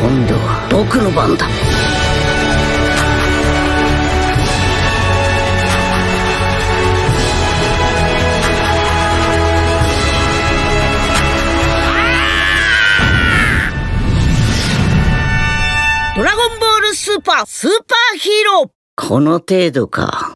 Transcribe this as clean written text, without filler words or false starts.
今度は僕の番だ。ドラゴンボールスーパーヒーロー。この程度か。